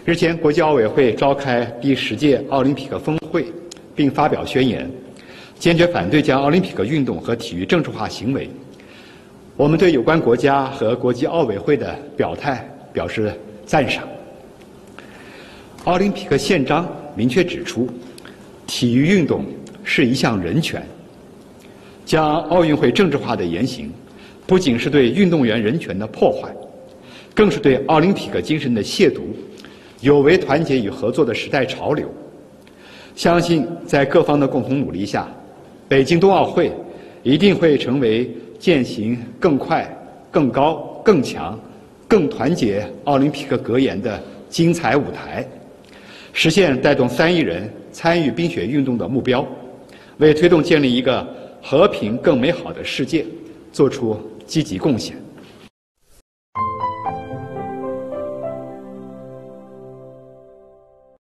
日前，国际奥委会召开第10届奥林匹克峰会，并发表宣言，坚决反对将奥林匹克运动和体育政治化行为。我们对有关国家和国际奥委会的表态表示赞赏。奥林匹克宪章明确指出，体育运动是一项人权。将奥运会政治化的言行，不仅是对运动员人权的破坏，更是对奥林匹克精神的亵渎，有违团结与合作的时代潮流。相信在各方的共同努力下，北京冬奥会一定会成为践行更快、更高、更强、更团结奥林匹克格言的精彩舞台，实现带动3亿人参与冰雪运动的目标，为推动建立一个和平更美好的世界做出积极贡献。